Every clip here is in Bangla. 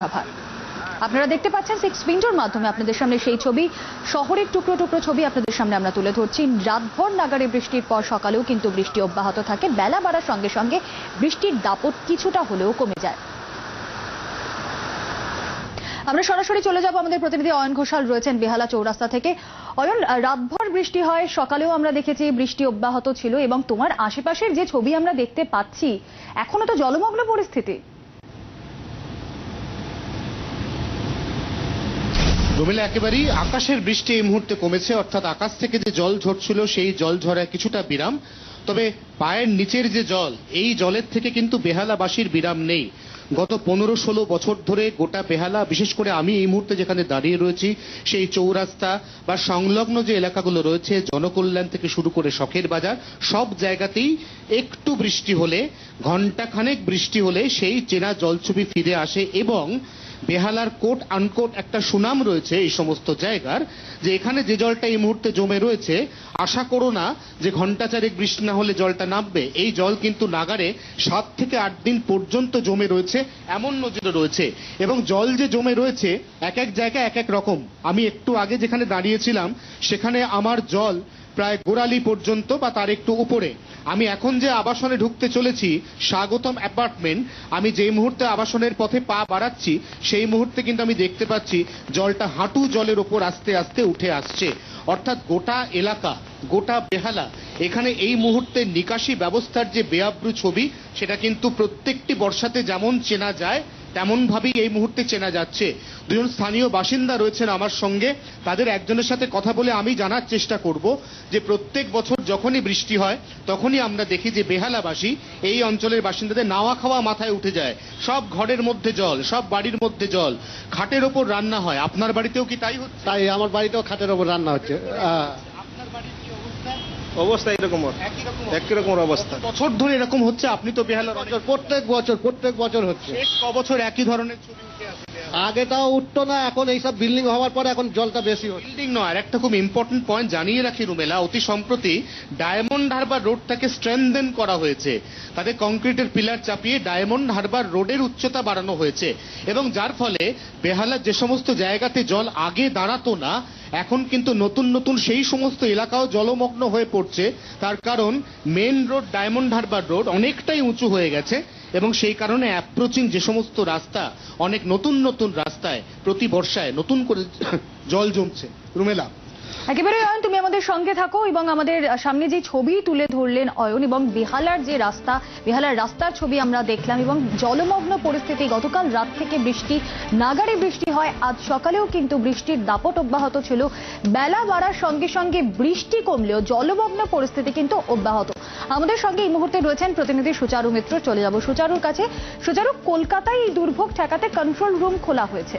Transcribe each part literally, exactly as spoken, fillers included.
আপনারা দেখতে পাচ্ছেন সিক্স উইন্ডোর মাধ্যমে আপনাদের সামনে সেই ছবি, শহরের টুকরো টুকরো ছবি আপনাদের সামনে আমরা তুলে ধরছি। রাতভর নাগারে বৃষ্টির পর সকালেও কিন্তু বৃষ্টি অব্যাহত থাকে। বেলা বাড়ার সঙ্গে সঙ্গে বৃষ্টির দাপট কিছুটা হলেও কমে যায়। আমরা সরাসরি চলে যাব, আমাদের প্রতিনিধি অয়ন ঘোষাল রয়েছেন বেহালা চৌরাস্তা থেকে। অয়ন, রাতভর বৃষ্টি হয়, সকালেও আমরা দেখেছি বৃষ্টি অব্যাহত ছিল, এবং তোমার আশেপাশের যে ছবি আমরা দেখতে পাচ্ছি, এখনো তো জলমগ্ন পরিস্থিতি। রুমেলা, একেবারেই আকাশের বৃষ্টি এই মুহূর্তে কমেছে, অর্থাৎ আকাশ থেকে যে জল ঝরছিল সেই জল ঝরায় কিছুটা বিরাম। তবে পায়ের নিচের যে জল, এই জলের থেকে কিন্তু বেহালাবাসীর বিরাম নেই। গত পনেরো ষোলো বছর ধরে গোটা বেহালা, বিশেষ করে আমি এই মুহূর্তে যেখানে দাঁড়িয়ে রয়েছি সেই চৌরাস্তা বা সংলগ্ন যে এলাকাগুলো রয়েছে, জনকল্যাণ থেকে শুরু করে শখের বাজার, সব জায়গাতেই একটু বৃষ্টি হলে, ঘন্টাখানেক বৃষ্টি হলে সেই চেনা জলছবি ফিরে আসে। এবং বেহালার কোট আনকোট একটা সুনাম রয়েছে এই সমস্ত জায়গার, যে এখানে যে জলটা এই মুহূর্তে জমে রয়েছে, আশা করো না যে ঘন্টা চারেক বৃষ্টি না হলে জলটা নামবে। এই জল কিন্তু নাগারে সাত থেকে আট দিন পর্যন্ত জমে রয়েছে, এমন নজিরও রয়েছে। এবং জল যে জমে রয়েছে এক এক জায়গায় এক এক রকম। আমি একটু আগে যেখানে দাঁড়িয়েছিলাম সেখানে আমার জল প্রায় গোড়ালি পর্যন্ত বা তার একটু উপরে। আমি এখন যে আবাসনে ঢুকতে চলেছি, স্বাগতম অ্যাপার্টমেন্ট, আমি যেই মুহূর্তে আবাসনের পথে পা বাড়াচ্ছি সেই মুহূর্তে কিন্তু আমি দেখতে পাচ্ছি জলটা হাঁটু জলের ওপর আস্তে আস্তে উঠে আসছে। অর্থাৎ গোটা এলাকা, গোটা বেহালা, এখানে এই মুহূর্তে নিকাশি ব্যবস্থার যে বেআব্রু ছবি, সেটা কিন্তু প্রত্যেকটি বর্ষাতে যেমন চেনা যায় তেমন ভাবেই এই মুহূর্তে চেনা যাচ্ছে। দুজন স্থানীয় বাসিন্দা রয়েছেন আমার সঙ্গে, তাদের একজনের সাথে কথা বলে আমি জানার চেষ্টা করব যে প্রত্যেক বছর যখনই বৃষ্টি হয় তখনই আমরা দেখি যে বেহালাবাসী, এই অঞ্চলের বাসিন্দাদের নাওয়া খাওয়া মাথায় উঠে যায়। সব ঘরের মধ্যে জল, সব বাড়ির মধ্যে জল, খাটের ওপর রান্না হয়। আপনার বাড়িতেও কি তাই হচ্ছে? তাই আমার বাড়িতেও খাটের ওপর রান্না হচ্ছে। আপনার বাড়ির কি অবস্থা? অবস্থা এরকম, একই রকম অবস্থা। বছর ধরে এরকম হচ্ছে? আপনি তো বেহালার বছর, প্রত্যেক বছর প্রত্যেক বছর হচ্ছে। শেষ ক বছর একই ধরনের ছবি উঠে আসে? আগে তাও উঠতো না, এখন এইসব বিল্ডিং হওয়ার পরে এখন জলটা বেশি হচ্ছে। বিল্ডিং নয়, আর একটা খুব ইম্পর্টেন্ট পয়েন্ট জানিয়ে রাখি রুমেলা, অতি সম্প্রতি ডায়মন্ড হারবার রোডটাকে স্ট্রেনথেন করা হয়েছে। তাতে কংক্রিটের পিলার চাপিয়ে ডায়মন্ড হারবার রোডের উচ্চতা বাড়ানো হয়েছে, এবং যার ফলে বেহালার যে সমস্ত জায়গাতে জল আগে দাঁড়াতো না, এখন কিন্তু নতুন নতুন সেই সমস্ত এলাকাও জলমগ্ন হয়ে পড়ছে। তার কারণ main road, Diamond Harbour road অনেকটাই উঁচু হয়ে গেছে, এবং সেই কারণে অ্যাপ্রোচিং যে সমস্ত রাস্তা, অনেক নতুন নতুন রাস্তায় প্রতি বর্ষায় নতুন করে জল জমছে। রুমেলা, একেবারে অয়ন, তুমি আমাদের সঙ্গে থাকো, এবং আমাদের সামনে যে ছবি তুলে ধরলেন অয়ন, এবং বেহালার যে রাস্তা, বেহালার রাস্তার ছবি আমরা দেখলাম, এবং জলমগ্ন পরিস্থিতি। গতকাল রাত থেকে বৃষ্টি, নাগারে বৃষ্টি হয়, আজ সকালেও কিন্তু বৃষ্টির দাপট অব্যাহত ছিল। বেলা বাড়ার সঙ্গে সঙ্গে বৃষ্টি কমলেও জলমগ্ন পরিস্থিতি কিন্তু অব্যাহত। আমাদের সঙ্গে এই মুহূর্তে রয়েছেন প্রতিনিধি সুচারু মিত্র। চলে যাব সুচারুর কাছে। সুচারু, কলকাতায় এই দুর্ভোগ ঠেকাতে কন্ট্রোল রুম খোলা হয়েছে।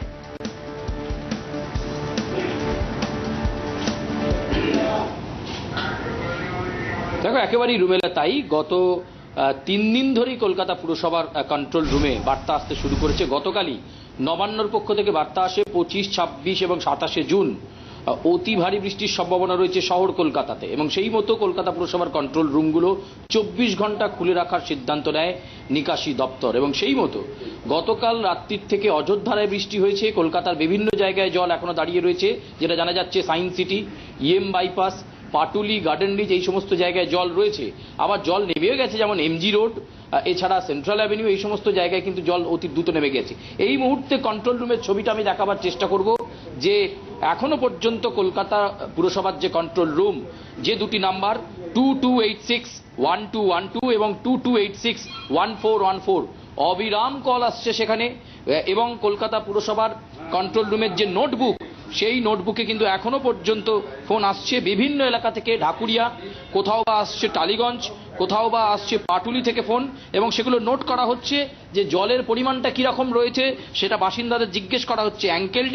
দেখো, একেবারেই রুমেলা তাই। গত তিন দিন ধরেই কলকাতা পুরসভার কন্ট্রোল রুমে বার্তা আসতে শুরু করেছে। গতকালই নবান্নর পক্ষ থেকে বার্তা আসে পঁচিশ, ছাব্বিশ এবং সাতাশে জুন অতি ভারী বৃষ্টির সম্ভাবনা রয়েছে শহর কলকাতাতে, এবং সেই মতো কলকাতা পুরসভার কন্ট্রোল রুমগুলো চব্বিশ ঘন্টা খুলে রাখার সিদ্ধান্ত নেয় নিকাশি দপ্তর। এবং সেই মতো গতকাল রাত্রির থেকে অযোধ্যায় বৃষ্টি হয়েছে। কলকাতার বিভিন্ন জায়গায় জল এখনো দাঁড়িয়ে রয়েছে, যেটা জানা যাচ্ছে Science city, EM bypass, Patuli, Garden Reach, এই সমস্ত জায়গায় জল রয়েছে। আবার জল নেমেও গেছে, যেমন এমজি রোড, এছাড়া সেন্ট্রাল অ্যাভিনিউ, এই সমস্ত জায়গায় কিন্তু জল অতি দ্রুত নেমে গেছে। এই মুহূর্তে কন্ট্রোল রুমের ছবিটা আমি দেখাবার চেষ্টা করব, যে এখনো পর্যন্ত কলকাতা পুরসভার যে কন্ট্রোল রুম, যে দুটি number two two eight six one two one two এবং two two eight six one four one four, অবিরাম কল আসছে সেখানে। এবং কলকাতা পুরসভার কন্ট্রোল রুমের যে নোটবুক, সেই নোটবুকে কিন্তু এখনো পর্যন্ত ফোন আসছে বিভিন্ন এলাকা থেকে। ঢাকুরিয়া, কোথাও বা আসছে টালিগঞ্জ, কোথাও বা আসছে পাটুলি থেকে ফোন, এবং সেগুলো নোট করা হচ্ছে যে জলের পরিমাণটা কিরকম রয়েছে সেটা বাসিন্দাদের জিজ্ঞেস করা হচ্ছে। অ্যাঙ্কেল ডিপ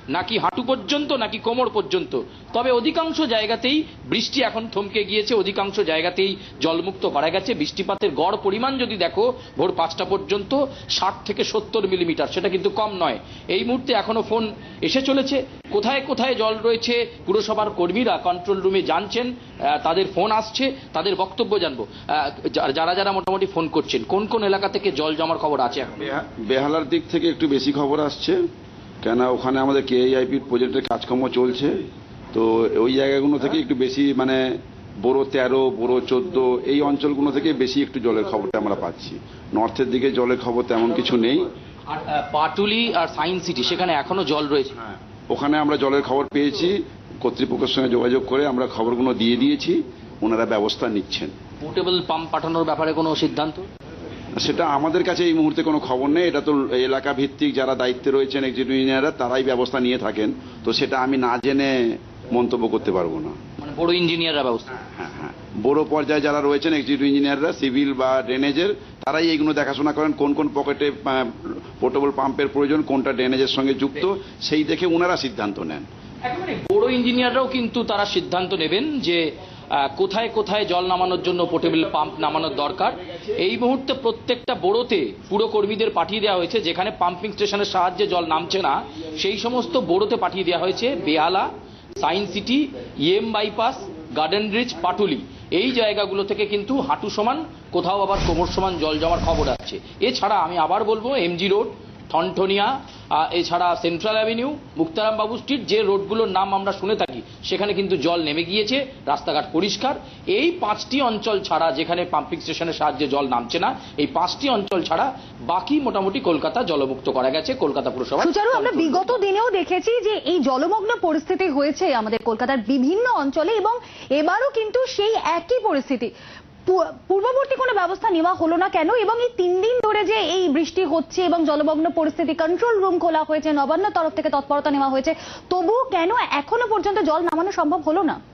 নাকি হাঁটু পর্যন্ত নাকি কোমর পর্যন্ত। তবে অধিকাংশ জায়গাতেই বৃষ্টি এখন থমকে গিয়েছে, অধিকাংশ জায়গাতেই জলমুক্ত করা গেছে। বৃষ্টিপাতের গড় পরিমাণ যদি দেখো ভোর পাঁচটা পর্যন্ত ষাট থেকে সত্তর মিলিমিটার, সেটা কিন্তু কম নয়। এই মুহূর্তে এখনো ফোন এসে চলেছে, কোথায় কোথায় জল রয়েছে পুরসভার কর্মীরা কন্ট্রোল রুমে জানছেন, তাদের ফোন আসছে, তাদের বক্তব্য জানবো। যারা যারা মোটামুটি ফোন করছেন, কোন কোন এলাকা থেকে জল জমার খবর আছে এখন? বেহালার দিক থেকে একটু বেশি খবর আসছে, কেন ওখানে আমাদের কেআইআইপির প্রজেক্টের কাজকর্ম চলছে, তো ওই জায়গাগুলো থেকে একটু বেশি, মানে বড়ো তেরো বড়ো চোদ্দ এই অঞ্চলগুলো থেকে বেশি একটু জলের খবরটা আমরা পাচ্ছি। নর্থের দিকে জলের খবর তেমন কিছু নেই। আর পাটুলি আর সায়েন্স সিটি সেখানে এখনো জল রয়েছে। হ্যাঁ, ওখানে আমরা জলের খবর পেয়েছি, কর্তৃপক্ষের সঙ্গে যোগাযোগ করে আমরা খবরগুলো দিয়ে দিয়েছি, ওনারা ব্যবস্থা নিচ্ছেন। পোর্টেবল পাম্প পাঠানোর ব্যাপারে কোনো সিদ্ধান্ত? সেটা আমাদের কাছে এই মুহূর্তে কোনো খবর নেই, এটা তো এলাকা ভিত্তিক যারা দায়িত্বে রয়েছেন এক্সিকিউটিভ ইঞ্জিনিয়াররা তারাই ব্যবস্থা নিয়ে থাকেন, তো সেটা আমি না জেনে মন্তব্য করতে পারবো না। মানে বড় ইঞ্জিনিয়াররা ব্যবস্থা? হ্যাঁ হ্যাঁ, বড় পর্যায়ে যারা রয়েছেন এক্সিকিউটিভ ইঞ্জিনিয়াররা, সিভিল বা ড্রেনেজের, তারাই এইগুলো দেখাশোনা করেন, কোন কোন পকেটে পোর্টেবল পাম্পের প্রয়োজন, কোনটা ড্রেনেজের সঙ্গে যুক্ত, সেই দেখে ওনারা সিদ্ধান্ত নেন। একেবারে বড় ইঞ্জিনিয়াররাও কিন্তু তারা সিদ্ধান্ত নেবেন যে কোথায় কোথায় জল নামানোর জন্য পোর্টেবল পাম্প নামানোর দরকার। এই মুহূর্তে প্রত্যেকটা বড়োতে পুরো কর্মীদের পাঠিয়ে দেওয়া হয়েছে, যেখানে পাম্পিং স্টেশনের সাহায্যে জল নামছে না সেই সমস্ত বড়োতে পাঠিয়ে দেওয়া হয়েছে। Behala, science city, EM bypass, garden bridge, Patuli, এই জায়গাগুলো থেকে কিন্তু হাঁটু সমান, কোথাও আবার কোমর সমান জল জমার খবর আছে। এছাড়া আমি আবার বলবো এমজি রোড, ঠনঠনিয়া, এছাড়া সেন্ট্রাল অ্যাভিনিউ, মুক্তারাম বাবু স্ট্রিট, যে রোডগুলোর নাম আমরা শুনে থাকি, সেখানে কিন্তু জল নেমে গিয়েছে, রাস্তাঘাট পরিষ্কার। এই পাঁচটি অঞ্চল ছাড়া, যেখানে পাম্পিং স্টেশনের সাহায্যে জল নামছে না, এই পাঁচটি অঞ্চল ছাড়া বাকি মোটামুটি কলকাতা জলমুক্ত করা গেছে কলকাতা পুরসভা। সুচারু, আমরা বিগত দিনেও দেখেছি যে এই জলমগ্ন পরিস্থিতি হয়েছে আমাদের কলকাতার বিভিন্ন অঞ্চলে, এবং এবারও কিন্তু সেই একই পরিস্থিতি। পূর্ববর্তী কোনো ব্যবস্থা নেওয়া হলো না কেন? এবং এই তিন দিন ধরে যে এই বৃষ্টি হচ্ছে এবং জলমগ্ন পরিস্থিতি, কন্ট্রোল রুম খোলা হয়েছে, নবান্ন তরফ থেকে তৎপরতা নেওয়া হয়েছে, তবুও কেন এখনো পর্যন্ত জল নামানো সম্ভব হলো না?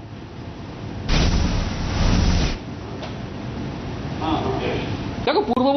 দেখো, পূর্ব